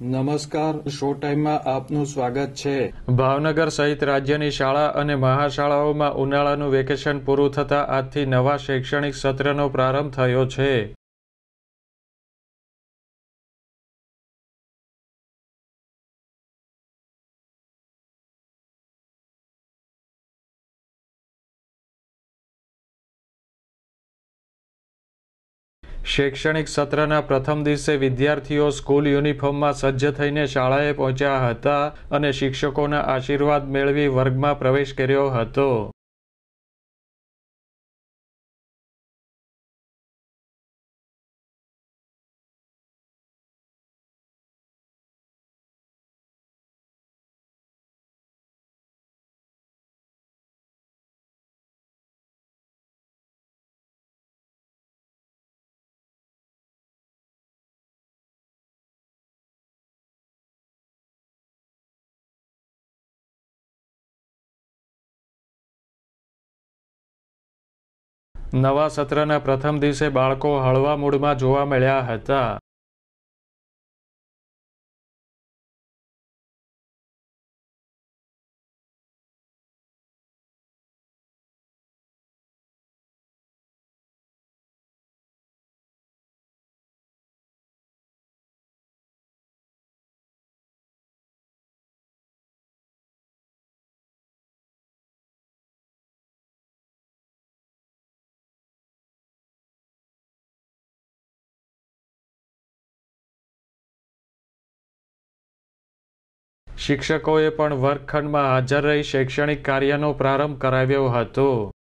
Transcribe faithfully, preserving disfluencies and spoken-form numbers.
નમસ્કાર, શો ટાઈમમાં આપનું સ્વાગત છે। ભાવનગર સહિત રાજ્યની શાળા અને મહાશાળાઓમાં ઉનાળાનું વેકેશન પૂરું થતાં આજથી નવા શૈક્ષણિક સત્રનો પ્રારંભ થયો છે। શૈક્ષણિક સત્રના પ્રથમ દિવસે વિદ્યાર્થીઓ સ્કૂલ યુનિફોર્મમાં સજ્જ થઈને શાળાએ પહોંચ્યા હતા અને શિક્ષકોના આશીર્વાદ મેળવી વર્ગમાં પ્રવેશ કર્યો હતો। નવા સત્રના પ્રથમ દિવસે બાળકો હળવા મૂડમાં જોવા મળ્યા હતા। શિક્ષકોએ પણ વર્ગખંડમાં હાજર રહી શૈક્ષણિક કાર્યનો પ્રારંભ કરાવ્યો હતો।